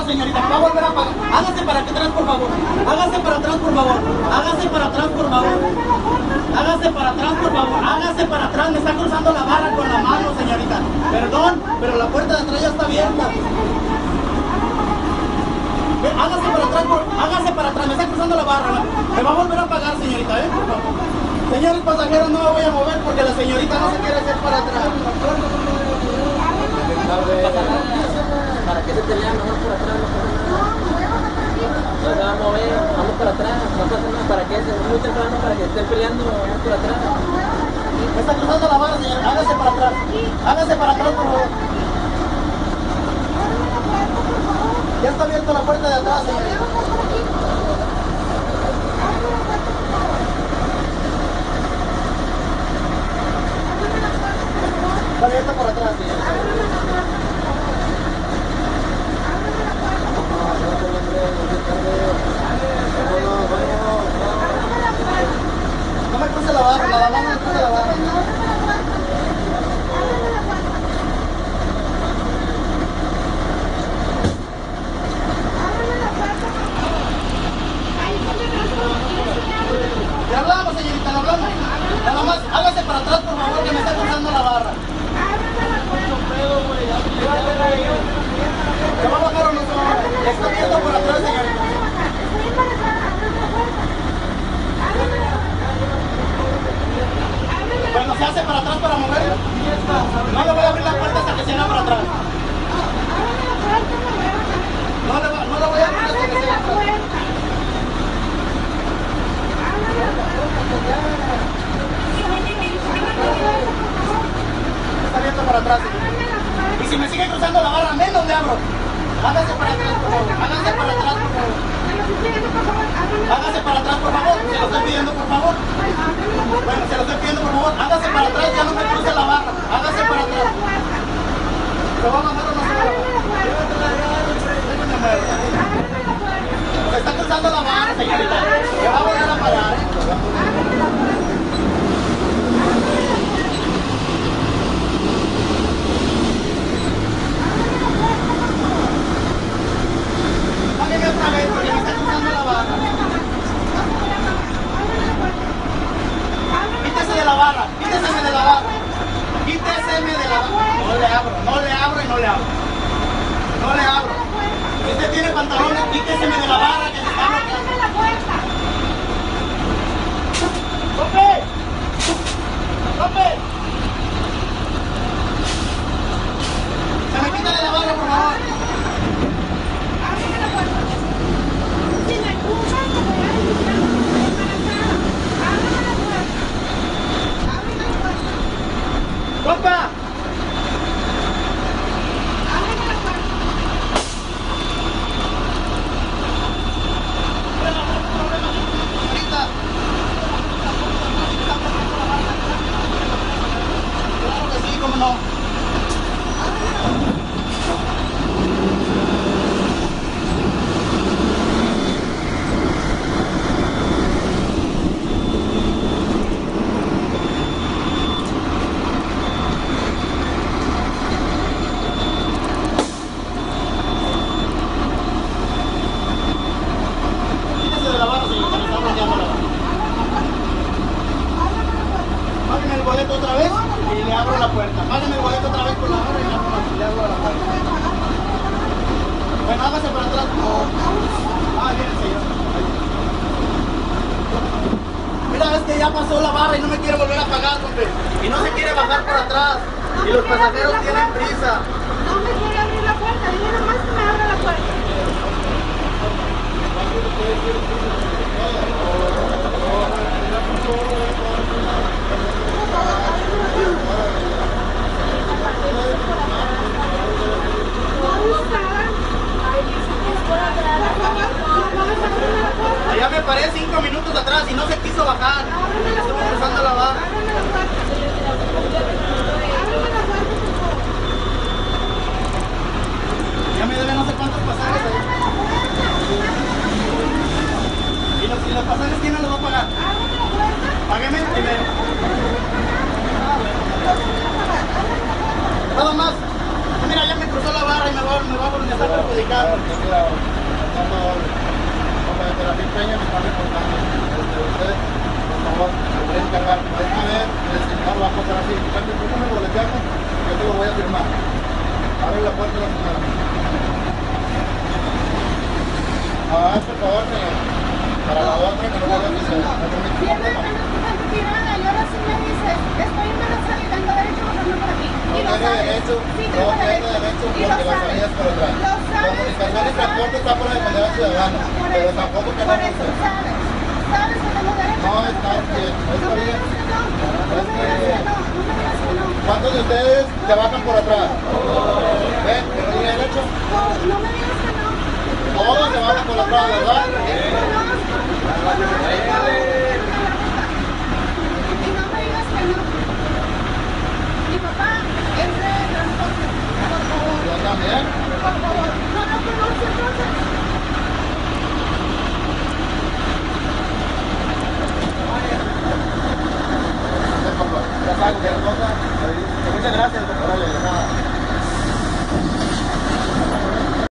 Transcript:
señorita, me va a volver a pagar. Hágase para atrás, por favor. Hágase para atrás, por favor. Hágase para atrás, por favor. Hágase para atrás, por favor. Hágase para atrás. Me está cruzando la barra con la mano, señorita. Perdón, pero la puerta de atrás ya está abierta. Hágase para atrás, hágase para atrás. Me está cruzando la barra. Me va a volver a pagar, señorita, por favor. Señores pasajeros, no me voy a mover porque la señorita no se quiere hacer para atrás. ¿Para qué se pelean? Vamos por atrás, no pasa nada. No se va a mover, vamos por atrás, no pasa nada. ¿Para qué? Es muy temprano para que estén peleando, vamos por atrás. Me está cruzando la barra, señor. Hágase para atrás. Hágase para atrás, por favor. Ya está abierta la puerta de atrás, señor. Está abierta por atrás, señor. No me cruce la barra, la dama no me cruce la barra. Le hablamos, señorita, le hablamos. Nada más, hágase para atrás, por favor, que me está cruzando la barra. ¿Se va a bajar o no se va a bajar? Le está viendo por atrás, señorita. Bueno, se hace para atrás para moverlo. No le voy a abrir la puerta hasta que se haga para atrás. No le voy a abrir hasta que se haga para atrás. Está abierto para atrás, señor. Y si me sigue cruzando la barra, menos le abro. Hágase para atrás, por favor. Hágase para atrás, por favor. Hágase para atrás, por favor. Se lo estoy pidiendo, por favor. Bueno, se lo estoy pidiendo, por favor. Hágase para atrás, ya no me cruce la barra. Hágase para atrás. ¿Se va a bajar o no se va a bajar? Se está cruzando la barra, señorita. Se va a volver a parar, otra vez porque me está cruzando la barra. Quítese de la barra, quíteseme de la barra. Quíteseme de la barra. No le abro, no le abro y no le abro. No le abro. Si usted tiene pantalones, quíteseme de la barra que se está bloqueando. ¡Tope! ¡Tope! Se me quita de la barra, por favor. ¡Compa! Claro que sí, cómo no. Págame el boleto otra vez y le abro la puerta. Págame el boleto otra vez por la hora y le abro la puerta. Bueno, hágase para atrás. Bien, señor. Mira, es que ya pasó la barra y no me quiere volver a pagar, hombre. Y no se quiere bajar por atrás. Y los pasajeros tienen prisa. No me quiere abrir la puerta, dile nomás que me abra la puerta. Allá me paré 5 minutos atrás y no se quiso bajar. Estuvo cruzando la barra. Ya me debe no sé cuántos pasajes ahí. ¿Y los pasajes quién no los va a pagar? Págueme primero. Nada más. Mira, ya me cruzó la barra y me va a volver. me está perjudicando. De la Peña me está reportando. Usted, por favor, se puede encargar. Esta vez el señor va a pasar así. Dame tu número de teléfono, yo te lo voy a firmar. Abre la puerta de la señora. Por favor, señor. Para la otra que no pueda pisar. Viene una tirada y ahora sí me dices, estoy embarazada y tengo derecho a pasarme por aquí. Y lo sabes. Sí, tengo derecho. Y lo sabes. Lo sabes. Comunicación y transporte está por la dependencia ciudadana. Pero tampoco que no. Por eso sabes. Sabes que tengo derecho. No, está bien. No me digas que no. No me digas que no. No me digas que no. ¿Cuántos de ustedes se bajan por atrás? ¿Ven? ¿Que no tiene derecho? No me digas que no. Todos se bajan por atrás, ¿verdad?